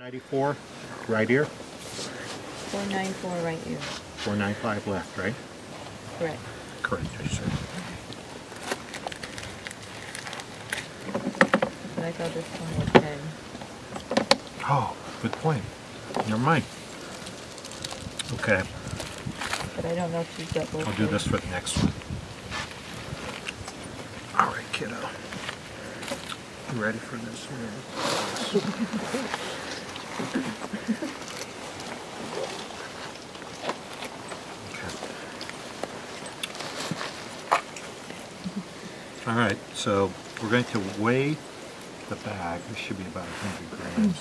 94 right ear. 494 right ear. 495 left, right? Correct. Correct, yes, sir. But I thought this one was 10. Oh, good point. Never mind. Okay. But I don't know if she's got both. I'll do this for the next one. All right, kiddo. You ready for this one? Okay. All right, so we're going to weigh the bag. This should be about 100 grams.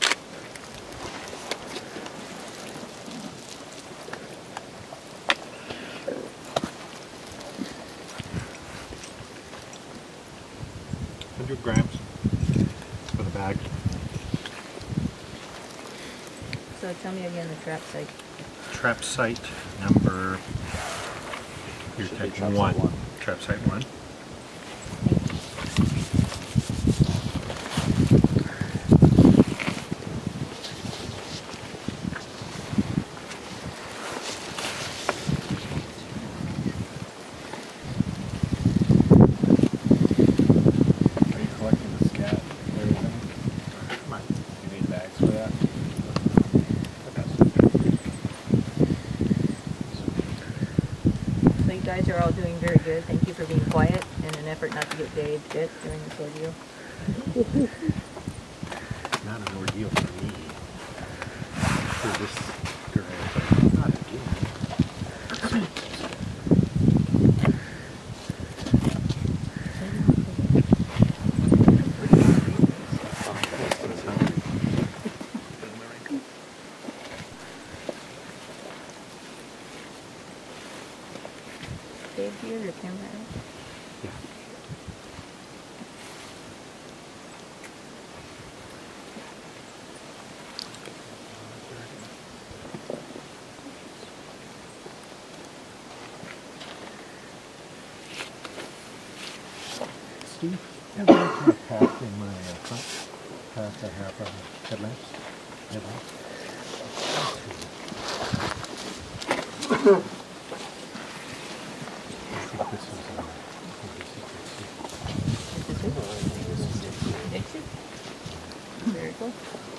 Grams for the bag. So tell me again the trap site. Trap site number, you're taking one. Trap site 1. You guys are all doing very good. Thank you for being quiet in an effort not to get Dave bit during this ordeal. Not an ordeal for me. For this girl, but not again. Dave, do you have your camera out? Yeah. Steve, have you ever packed in my front pack I have headlamps? Very cool.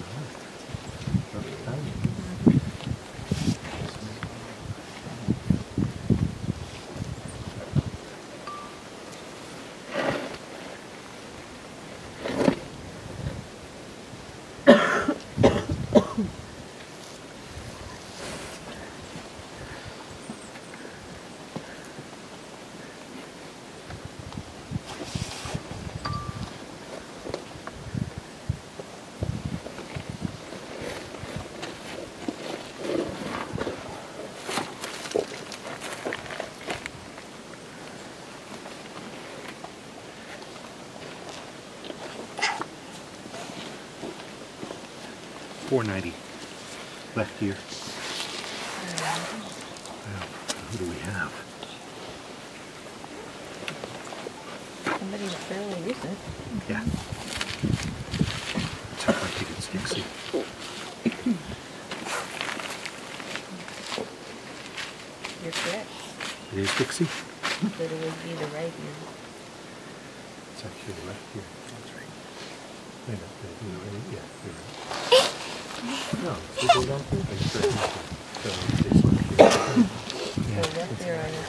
$4.90 left here. Well, who do we have? Somebody that's fairly recent. Yeah. Let's hope our ticket's Dixie. You're correct. It is Dixie? But it would be the right ear. It's actually the left here. That's right. Wait a minute. Yeah, you're right. No, so go down through. So it's left here. So left ear I have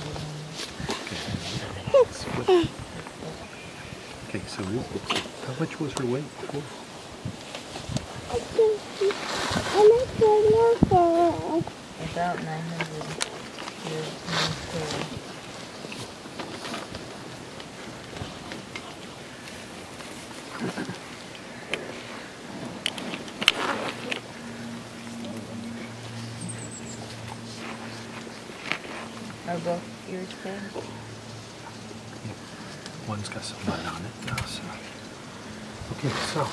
400. Okay, so how much was her weight before? About 900. Are both ears dead? One's got some mud on it now, so. Okay, so.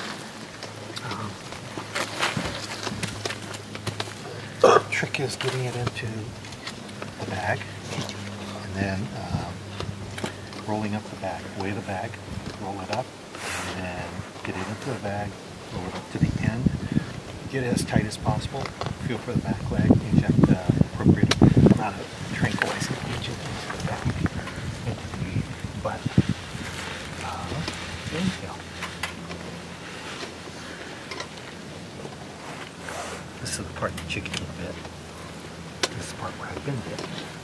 The trick is getting it into the bag, and then rolling up the bag. Weigh the bag, roll it up, and then get it into the bag, roll it up to the end, get it as tight as possible. Feel for the back leg. Inject the appropriate amount of tranquilizing agent into the back and the butt. Ringtail. This is the part the chicken bit. This is the part where I've been bit.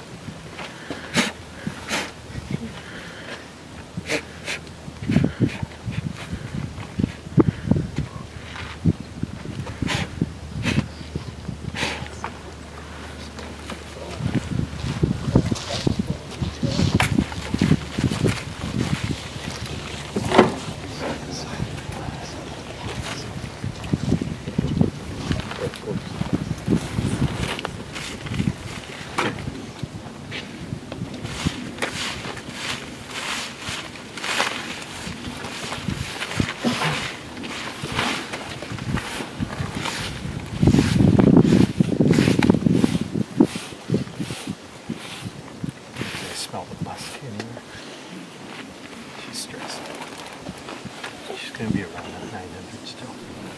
Smell the musk in here. She's stressed. She's going to be around that 900 still.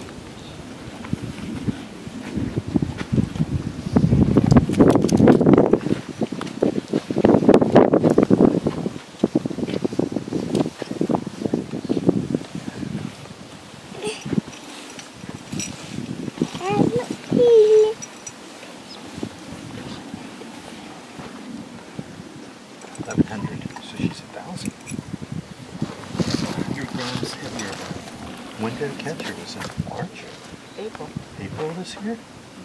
So she's 1,000. 100 grams heavier. When did I catch her? Was it March? April. April this year?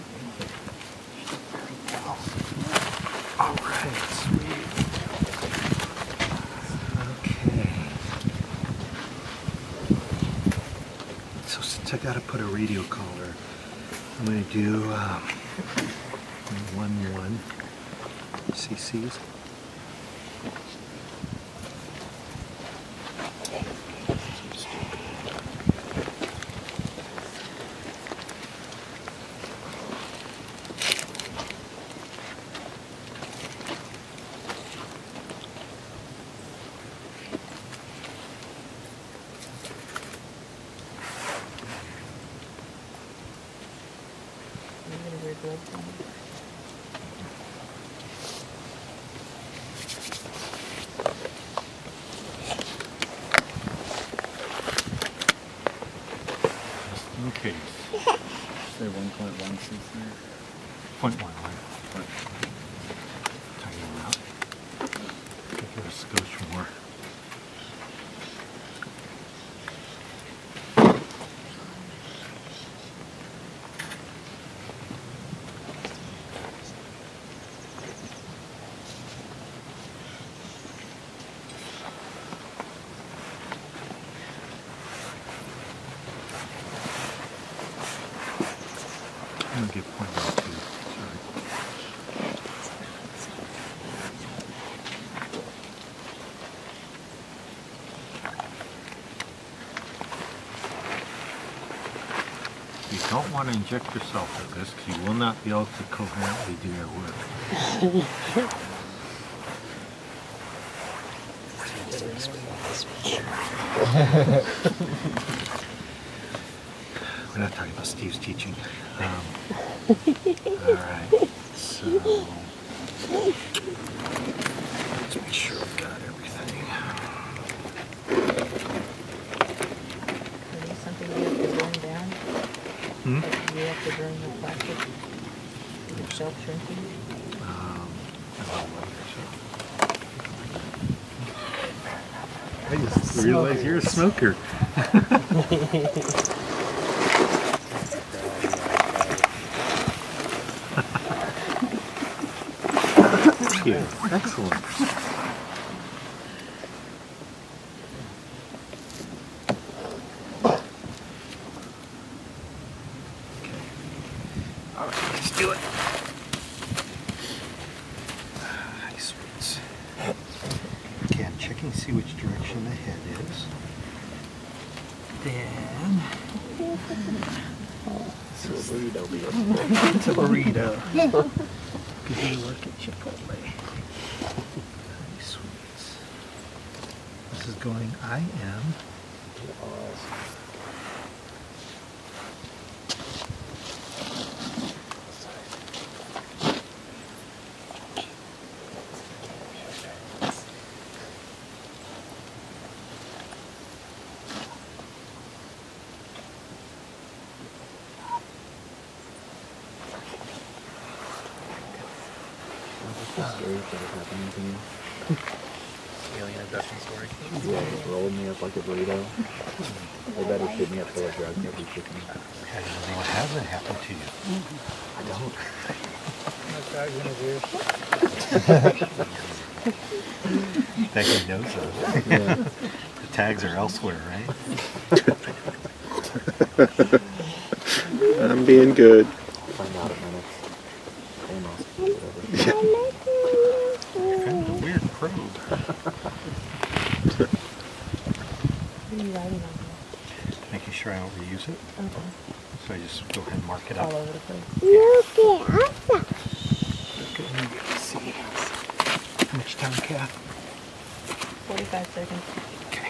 Wow. Alright, sweet. Okay. So since I gotta put a radio collar, I'm gonna do 1 cc's. Okay. Say 1.1 cc. 0.1, right? Tighten them out. Give us a skosh more. I'm gonna get 0.12. Sorry. You don't want to inject yourself with this because you will not be able to coherently do your work. We're not talking about Steve's teaching. Alright, so let's make sure we've got everything. Is there something you have to burn down? Do you have to burn the plastic? Is it self-shrinking? I just realized you're a smoker. Thank you. Excellent. Okay. All right, let's do it. Hi, sweets. Okay, I'm checking to see which direction the head is. Then It's a burrito. it's a burrito. Good work at Chipotle. Hi, sweets. This is going I am. Scary if that happening to me. Alien abduction story. Yeah, just rolling me up like a burrito. They better shoot me up full of drugs every chicken. How do you know what hasn't happened to you? I don't. That guy knows those. Yeah. The tags are elsewhere, right? I'm being good. I'll find out in minutes. Almost. Whatever. Kind of a weird probe. What are you writing on here? Making sure I don't reuse it. Okay. So I just go ahead and mark it All up. over the place. Look at me. See. How much time, Kath? 45 seconds. Okay.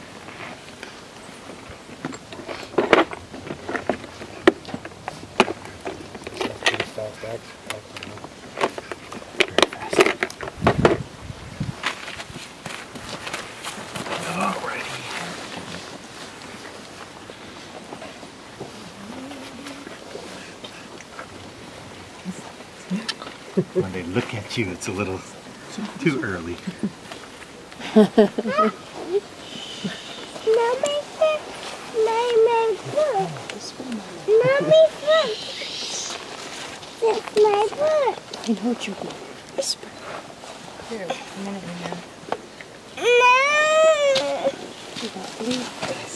Pretty fast action. Very fast. Alrighty. When they look at you, it's a little too early. I know what you're going to whisper. Here, a minute and a half. You won't believe this.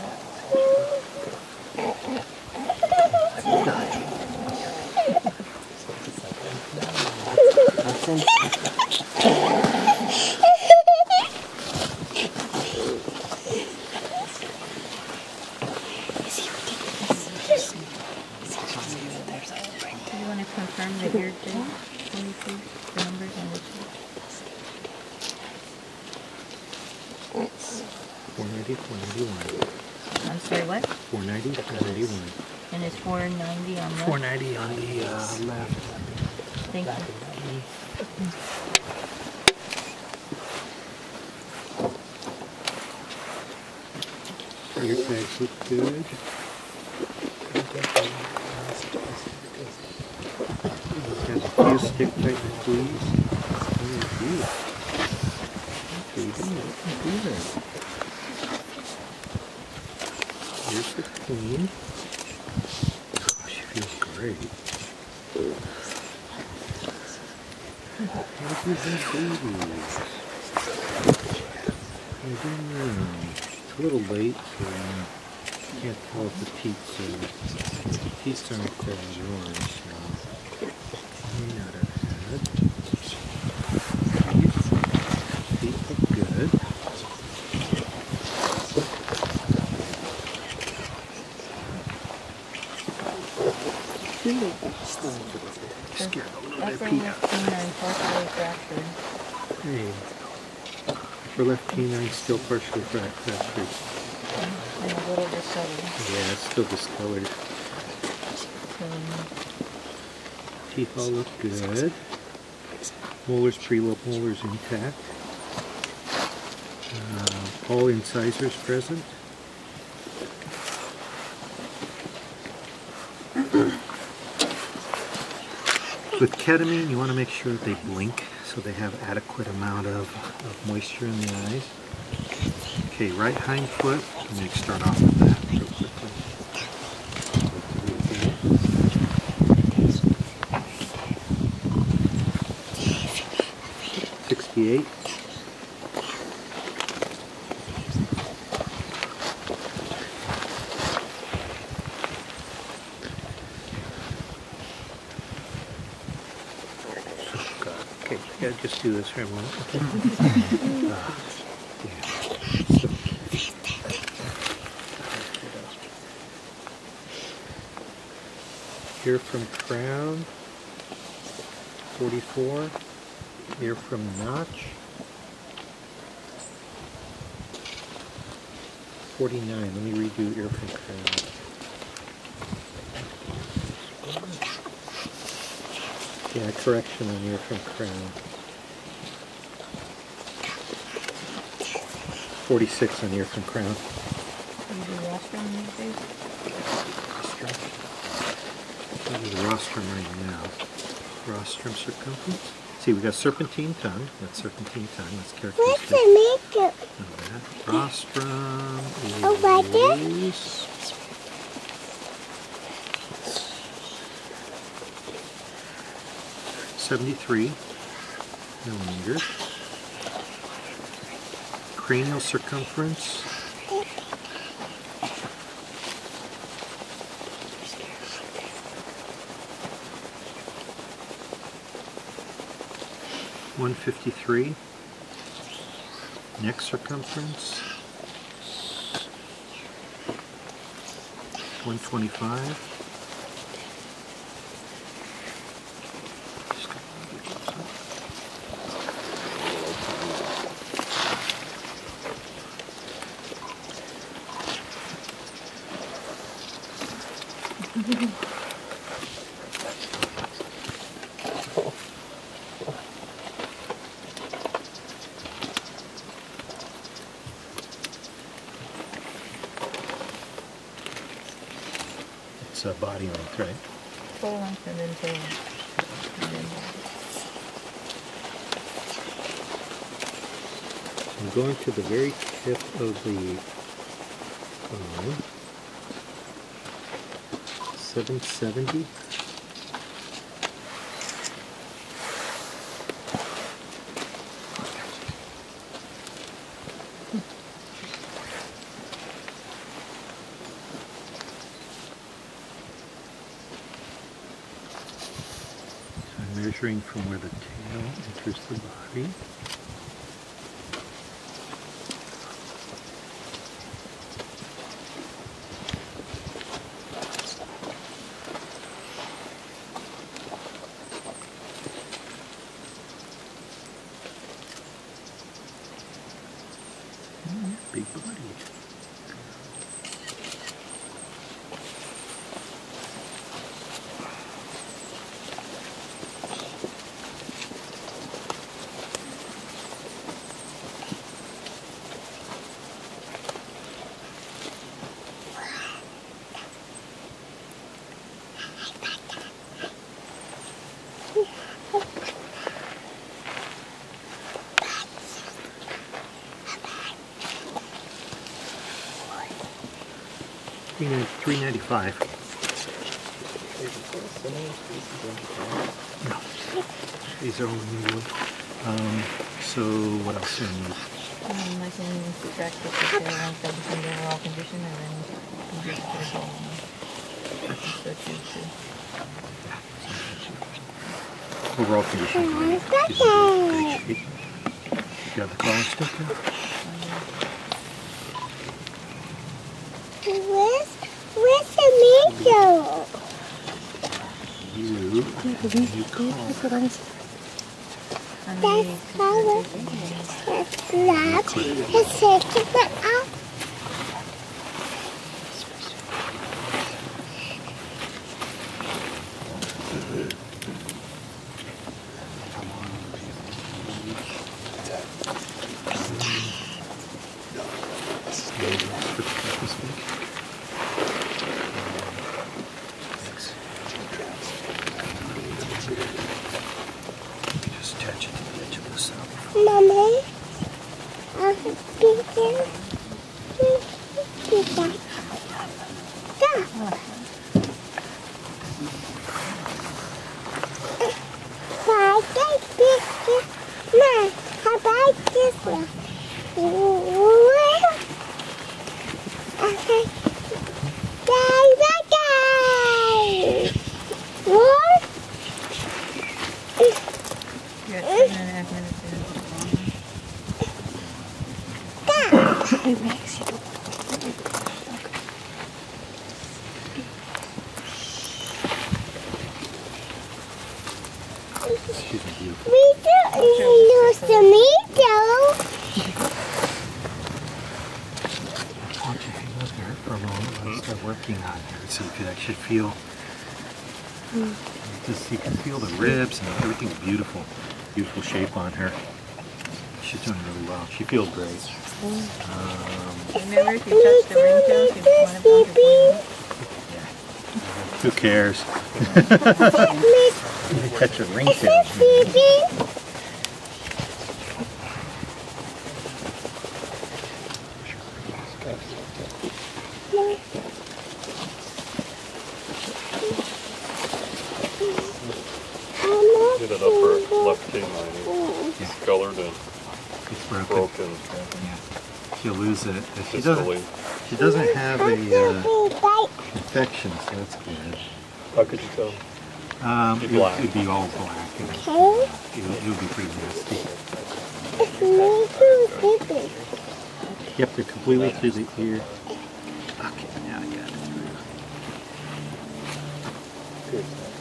Do you want to confirm the ear date for me, please? The numbers on the sheet. 490, 491. I'm sorry, what? 490, 491. And it's 490 on left? 490 on the left. Thank you. Your tags look good. Has a few stick tight squeeze. Here's the queen. Oh, she feels great. Look at these babies. They're doing well. It's a little late, so can't tell if the teats aren't yours, so may not have had. Teeth look good. Scared a little bit, Upper Pete. left canine partially fractured. Hey. Upper left canine still partially fractured. And a little discolored. Yeah, it's still discolored. Teeth all look good. Molars, prelobe molars intact. All incisors present. With ketamine, you want to make sure that they blink so they have adequate amount of moisture in the eyes. Okay, right hind foot. I'm going to start off with that real quickly. 68. Okay, yeah, just do this for a moment. Ear from crown, 44. Ear from notch, 49. Let me redo ear from crown. Yeah, correction on ear from crown. 46 on ear from crown. You do rostrum these days? Rostrum. I'll do the rostrum right now. Rostrum circumference, see, we got serpentine tongue. That's serpentine tongue. That's What's characteristic the makeup? of that. Rostrum is Oh, right there? 73 millimeters. Cranial circumference. .153. Neck circumference. 125. It's body length, right? Full length and then tail length. And then I'm going to the very tip of the 770. I'm measuring from where the tail enters the body. Big body. $395. No, these are only new. So what else do I need? I can subtract the tail length of the overall condition and then you just put it all on. So too. Overall condition. Great shape. You got the collar sticker? Where's the makeup? You collar. That's color. That's lab. Let's take it out. Just attach it to the edge of the cell. Mommy, I'll be there. How about this one? Okay. What? You're at 7.5 minutes in. It makes you. Excuse me, beautiful. We don't lose tomato. Why don't you hang up there for a moment while I start working on here so you can actually feel. Just you can feel the ribs and everything's beautiful. Beautiful shape on her. She's doing really well. She feels great. Remember, if you touch the ringtail, you want to build your Who cares? Miss, You catch a ringtail. Phoebe. hit it up her left canine. It's colored and It's broken. broken. Yeah. She'll lose it. If she Distally. doesn't have a infection, so that's good. How could you tell? Be black. It'd be all black. And it would be pretty nasty. Yep, they're completely through the ear. Okay, now I got it through.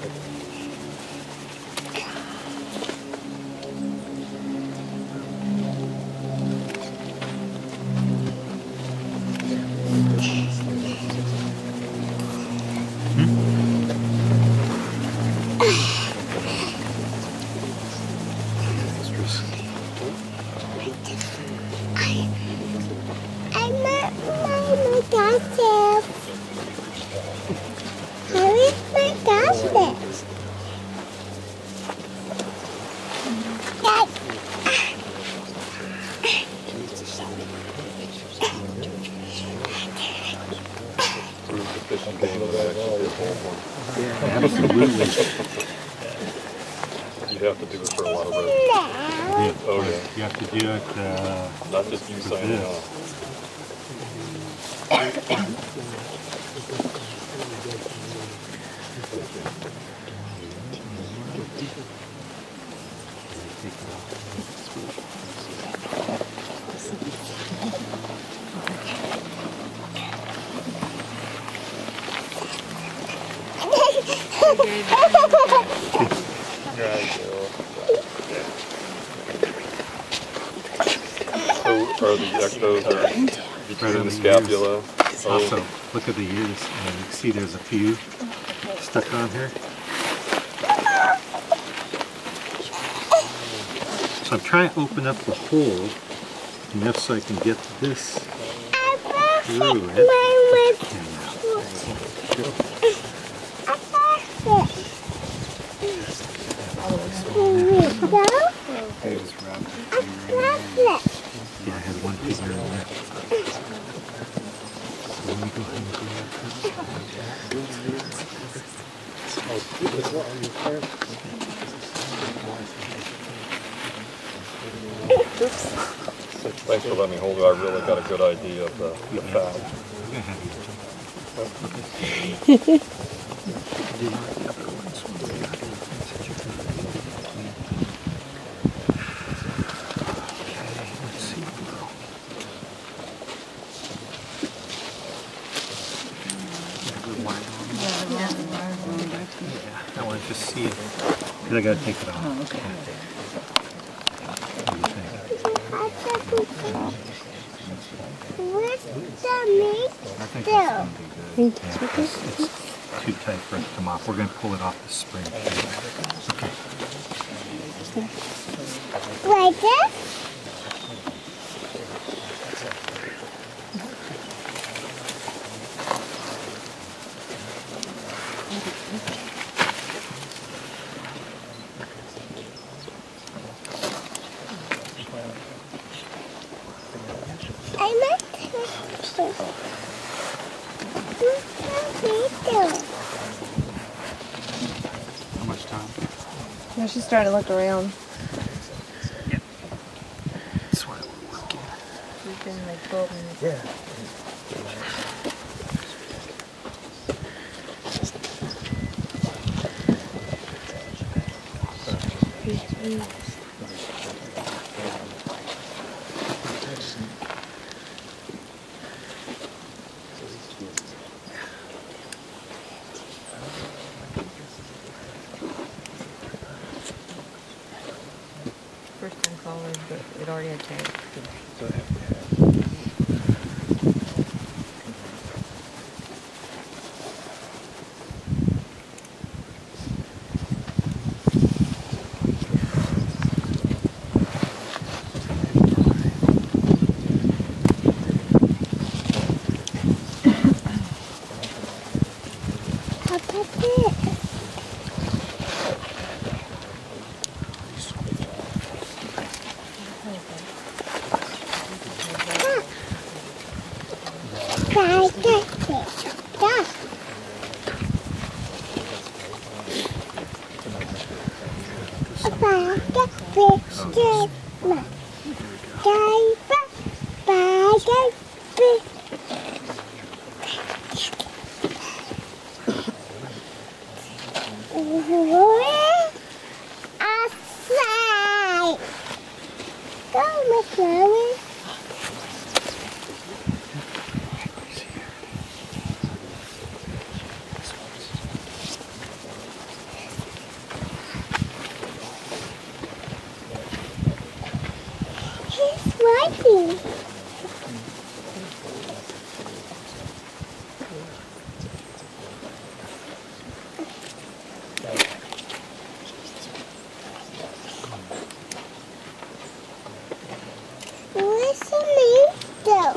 Absolutely. You'd have to do it for a lot of roads. Yeah. Oh yeah. You have to do it. Not just you signing this. off. So are the ectos between the scapula? Also, look at the ears. And you can see there's a few stuck on here. So I'm trying to open up the hole enough so I can get this through it. Yeah, I had one finger in there. So let me go ahead and Thanks for letting me hold it. I really got a good idea of the fat. I want to just see it. Because I got to take it off. Oh, okay. What do you think? I think it's going to be good. Yeah, it's too tight for it to come off. We're going to pull it off the spring. Okay. Like this? How much time? Now she's starting to look around. That's why we're working. We've been like 12 minutes. First time caller, but it already had tags. Outside. Go, my flower. He's wiping. Where's the tomato?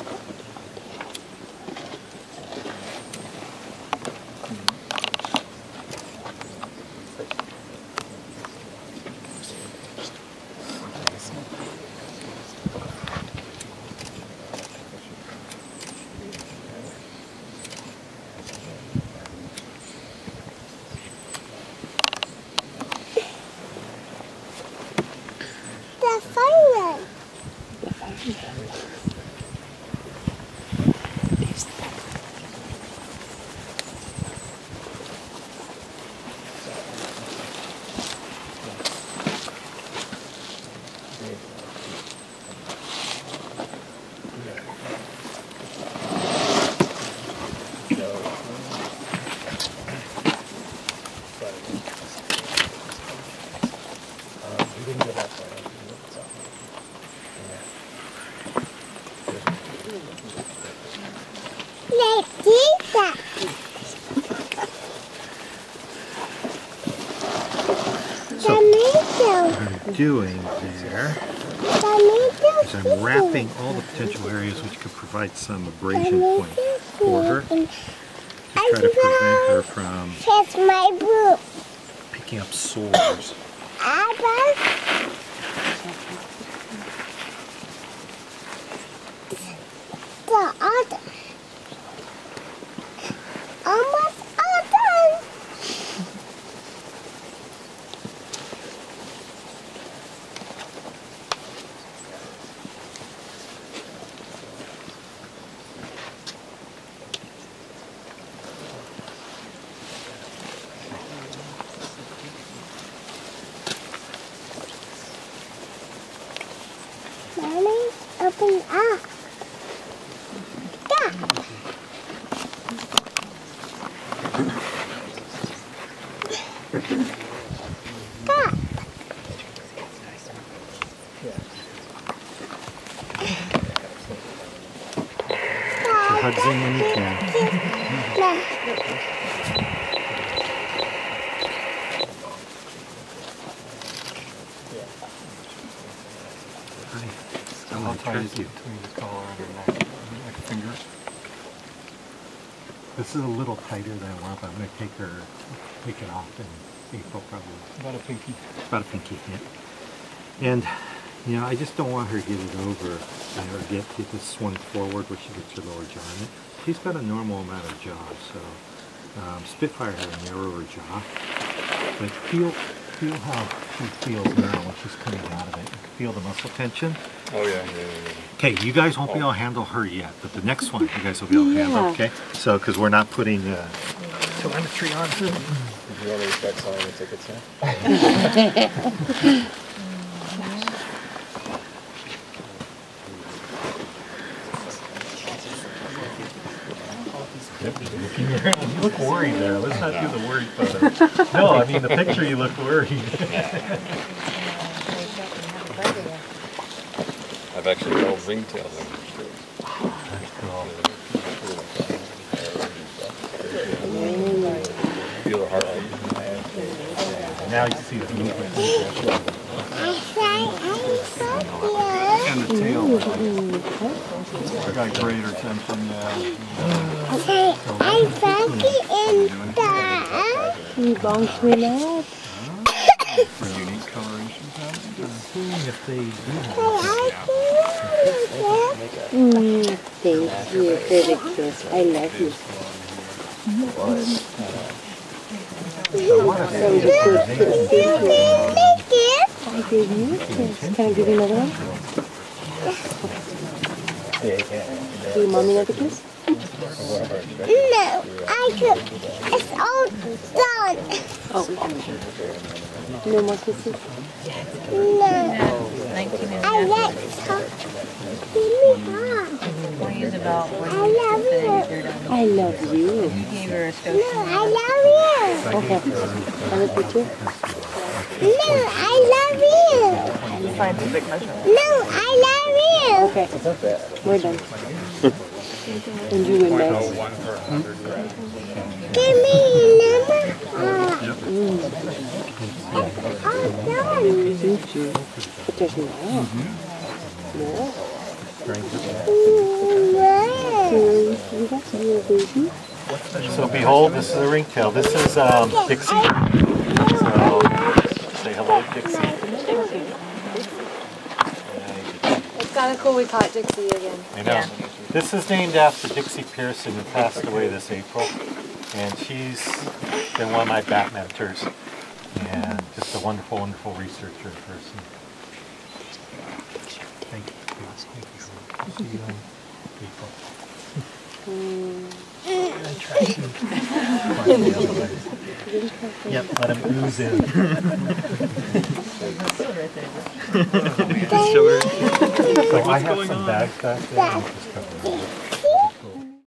The fireman. Let's eat that. Tomato. What I'm doing there Tomato. is I'm wrapping all the potential areas which could provide some abrasion point for her to try to prevent her from It's my boob. picking up sores. Apple. The other. Almost all done. Mommy, open up. Stop. Stop. She hugs in when you can. Hi. How tight is Thank you. it between the collar and her neck? Like a finger? This is a little tighter than I want, but I'm going to take it off in April probably. About a pinky. About a pinky, yeah. And, you know, I just don't want her to get it over or get this swung forward where she gets her lower jaw in it. She's got a normal amount of jaw, so Spitfire had a narrower jaw. But feel how she feels now when she's coming out of it. You can feel the muscle tension. Oh, yeah. Okay, you guys won't be able to handle her yet, but the next one you guys will be able to handle, okay? So, because we're not putting telemetry on her. Did you already start selling the tickets now? You look worried there. Let's not do the worried photo. No, I mean the picture you look worried. I've actually called ringtails. That's cool. Feel her heart rate. Now you see the movement. And the tail. I got greater tension, yeah. Okay, I'm Frankie in the... Bounce relax. For unique coloration patterns. Seeing if they do Thank you, very good. I love you. I want to Make it. I gave you a kiss. Can I give you another one? Do you mommy another kiss? No, I could. It's all done. Oh. No more kisses? No, 19 and a I half. like to talk. Give me hug. 20 is about when I you love finish you. your done. I love you. You gave her a No, scope. I love you. Okay. Another picture? No, I love you. Scientific measurement. No, I love you. Okay. We're done. And you win next. Give me your number. All done. Thank you. But there's more. More. Wow. You got some little baby? So behold, this is a ringtail. This is Dixie. So say hello, Dixie. It's kind of cool we caught Dixie again. I know. This is named after Dixie Pearson, who passed away this April. And she's been one of my bat mentors. And just a wonderful, wonderful researcher person. Thank you. Thank you. See you in April. Yep, let him ooze in. So I have some bags back there. I'll just cover them.